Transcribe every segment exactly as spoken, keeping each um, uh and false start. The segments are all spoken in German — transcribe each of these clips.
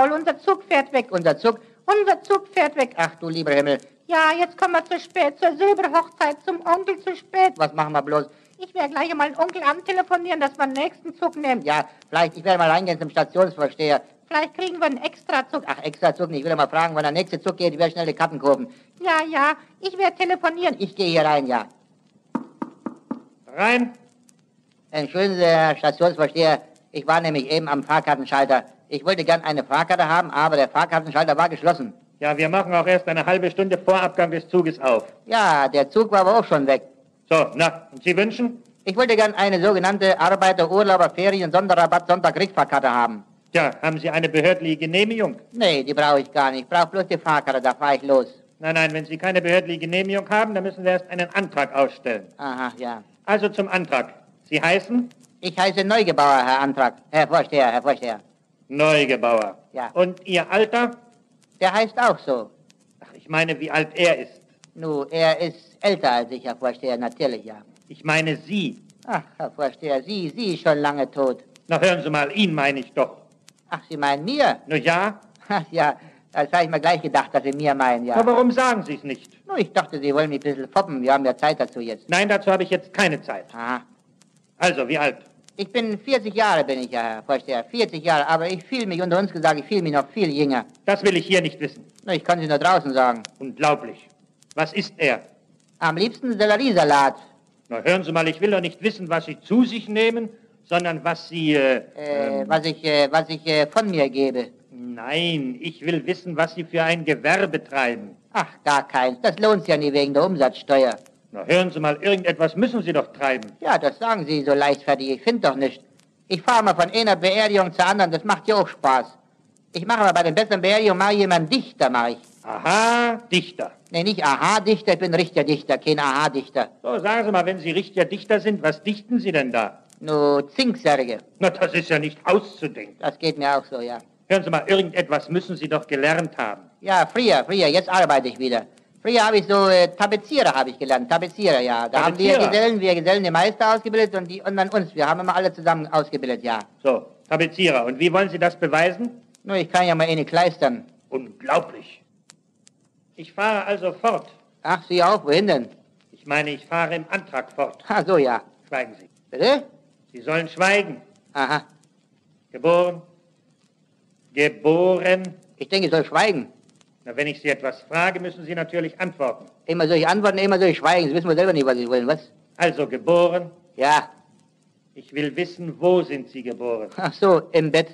Paul, unser Zug fährt weg. Unser Zug? Unser Zug fährt weg. Ach du lieber Himmel. Ja, jetzt kommen wir zu spät, zur Silberhochzeit, zum Onkel zu spät. Was machen wir bloß? Ich werde gleich mal den Onkel antelefonieren, dass wir den nächsten Zug nehmen. Ja, vielleicht, ich werde mal reingehen zum Stationsvorsteher. Vielleicht kriegen wir einen Extrazug. Ach, Extrazug nicht. Ich will mal fragen, wann der nächste Zug geht. Ich werde schnell die Karten kaufen. Ja, ja, ich werde telefonieren. Ich gehe hier rein, ja. Rein. Entschuldigen Sie, Herr Stationsvorsteher, ich war nämlich eben am Fahrkartenschalter. Ich wollte gern eine Fahrkarte haben, aber der Fahrkartenschalter war geschlossen. Ja, wir machen auch erst eine halbe Stunde vor Abgang des Zuges auf. Ja, der Zug war aber auch schon weg. So, na, und Sie wünschen? Ich wollte gern eine sogenannte Arbeiter-, Urlauber-, Ferien-, Sonderrabatt-, Sonntag-Richtfahrkarte haben. Tja, haben Sie eine behördliche Genehmigung? Nee, die brauche ich gar nicht. Ich brauche bloß die Fahrkarte, da fahre ich los. Nein, nein, wenn Sie keine behördliche Genehmigung haben, dann müssen Sie erst einen Antrag ausstellen. Aha, ja. Also zum Antrag. Sie heißen? Ich heiße Neugebauer, Herr Antrag. Herr Vorsteher, Herr Vorsteher. Neugebauer. Ja. Und Ihr Alter? Der heißt auch so. Ach, ich meine, wie alt er ist. Nu, er ist älter als ich, Herr Vorsteher, natürlich, ja. Ich meine Sie. Ach, Herr Vorsteher, Sie, Sie ist schon lange tot. Na, hören Sie mal, ihn meine ich doch. Ach, Sie meinen mir? Na ja? Ach ja, das habe ich mir gleich gedacht, dass Sie mir meinen, ja. Na, warum sagen Sie es nicht? Nur ich dachte, Sie wollen mich ein bisschen foppen. Wir haben ja Zeit dazu jetzt. Nein, dazu habe ich jetzt keine Zeit. Aha. Also, wie alt? Ich bin vierzig Jahre, bin ich ja, Herr Vorsteher. vierzig Jahre, aber ich fühle mich, unter uns gesagt, ich fühle mich noch viel jünger. Das will ich hier nicht wissen. Nur ich kann Sie nur draußen sagen. Unglaublich. Was ist er? Am liebsten Selleriesalat. Na, hören Sie mal, ich will doch nicht wissen, was Sie zu sich nehmen, sondern was Sie, äh... Äh, ähm, was ich, äh, was ich äh, von mir gebe. Nein, ich will wissen, was Sie für ein Gewerbe treiben. Ach, gar keins. Das lohnt sich ja nie wegen der Umsatzsteuer. Na, hören Sie mal, irgendetwas müssen Sie doch treiben. Ja, das sagen Sie so leichtfertig. Ich finde doch nicht. Ich fahre mal von einer Beerdigung zur anderen. Das macht ja auch Spaß. Ich mache aber bei den besseren Beerdigungen mal jemanden Dichter, mache ich. Aha, Dichter. Nee, nicht Aha-Dichter, ich bin richtiger Dichter, kein Aha-Dichter. So, sagen Sie mal, wenn Sie richtiger Dichter sind, was dichten Sie denn da? Nur Zinksärge. Na, das ist ja nicht auszudenken. Das geht mir auch so, ja. Hören Sie mal, irgendetwas müssen Sie doch gelernt haben. Ja, früher, früher, jetzt arbeite ich wieder. Früher habe ich so äh, Tapezierer habe ich gelernt, Tapezierer, ja. Da haben wir Tapezierer? Gesellen, wir Gesellen den Meister ausgebildet und die und dann uns. Wir haben immer alle zusammen ausgebildet, ja. So, Tapezierer. Und wie wollen Sie das beweisen? Nur ich kann ja mal eine kleistern. Unglaublich. Ich fahre also fort. Ach, Sie auch? Wohin denn? Ich meine, ich fahre im Antrag fort. Ach so, ja. Schweigen Sie. Bitte? Sie sollen schweigen. Aha. Geboren. Geboren. Ich denke, ich soll schweigen. Na, wenn ich Sie etwas frage, müssen Sie natürlich antworten. Immer soll ich antworten, immer soll ich schweigen. Sie wissen wohl selber nicht, was Sie wollen, was? Also, geboren. Ja. Ich will wissen, wo sind Sie geboren? Ach so, im Bett.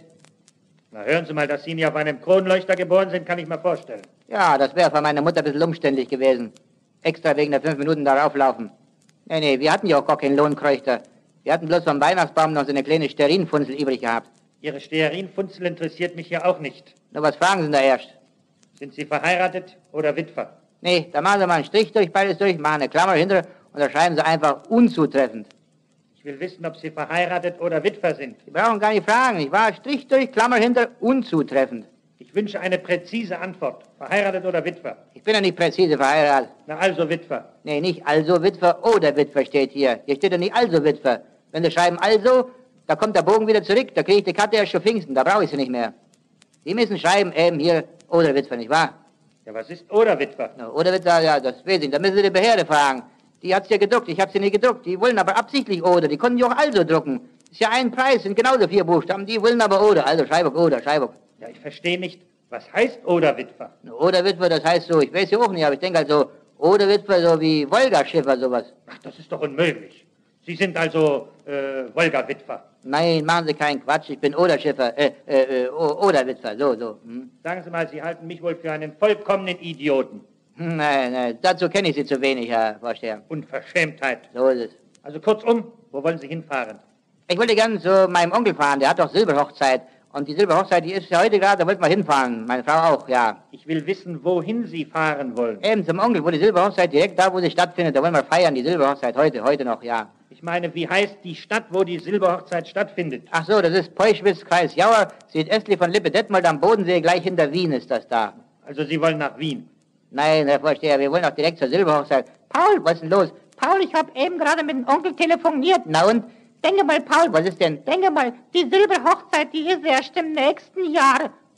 Na, hören Sie mal, dass Sie nicht auf einem Kronleuchter geboren sind, kann ich mir vorstellen. Ja, das wäre für meine Mutter ein bisschen umständlich gewesen. Extra wegen der fünf Minuten darauf laufen. Nee, nee, wir hatten ja auch gar keinen Lohnkräuchter. Wir hatten bloß vom Weihnachtsbaum noch so eine kleine Stearinfunzel übrig gehabt. Ihre Stearinfunzel interessiert mich ja auch nicht. Nur was fragen Sie denn da erst? Sind Sie verheiratet oder Witwer? Nee, da machen Sie mal einen Strich durch, beides durch, machen eine Klammer hinter und da schreiben Sie einfach unzutreffend. Ich will wissen, ob Sie verheiratet oder Witwer sind. Sie brauchen gar nicht fragen, ich war Strich durch, Klammer hinter, unzutreffend. Ich wünsche eine präzise Antwort. Verheiratet oder Witwer? Ich bin ja nicht präzise verheiratet. Na also Witwer. Nee, nicht also Witwer oder Witwer steht hier. Hier steht ja nicht also Witwer. Wenn Sie schreiben also, da kommt der Bogen wieder zurück, da kriege ich die Karte erst schon Pfingsten, da brauche ich sie nicht mehr. Sie müssen schreiben eben hier oder Witwer, nicht wahr? Ja, was ist oder Witwer? Na, oder Witwer, ja, das weiß ich nicht. Da müssen Sie die Behörde fragen. Die hat's ja gedruckt, ich habe sie nicht gedruckt. Die wollen aber absichtlich oder, die konnten die auch also drucken. Ist ja ein Preis, sind genauso vier Buchstaben, die wollen aber oder. Also Schreibock, oder, Schreibock. Ja, ich verstehe nicht, was heißt oder Witwer? Na, oder Witwer, das heißt so, ich weiß ja auch nicht, aber ich denke also, oder Witwer so wie Wolga-Schiffer, sowas. Ach, das ist doch unmöglich. Sie sind also äh, Wolga-Witwer. Nein, machen Sie keinen Quatsch, ich bin Oder-Schiffer, äh, äh, äh, oder Witwer, so, so. Hm? Sagen Sie mal, Sie halten mich wohl für einen vollkommenen Idioten. Nein, nein, dazu kenne ich Sie zu wenig, Herr Vorsteher. Unverschämtheit. So ist es. Also kurzum, wo wollen Sie hinfahren? Ich wollte gern zu meinem Onkel fahren, der hat doch Silberhochzeit. Und die Silberhochzeit, die ist ja heute gerade, da wollten wir hinfahren. Meine Frau auch, ja. Ich will wissen, wohin Sie fahren wollen. Eben zum Onkel, wo die Silberhochzeit direkt da, wo sie stattfindet, da wollen wir feiern, die Silberhochzeit heute, heute noch, ja. Ich meine, wie heißt die Stadt, wo die Silberhochzeit stattfindet? Ach so, das ist Peuschwitz, Kreis Jauer, südöstlich von Lippe-Detmold am Bodensee, gleich hinter Wien ist das da. Also Sie wollen nach Wien. Nein, Herr Vorsteher, wir wollen doch direkt zur Silberhochzeit. Paul, was ist denn los? Paul, ich habe eben gerade mit dem Onkel telefoniert. Na und? Denke mal, Paul, was ist denn? Denke mal, die Silberhochzeit, die ist erst im nächsten Jahr.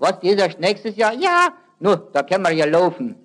Was, die ist erst nächstes Jahr? Ja. Nu, da können wir ja laufen.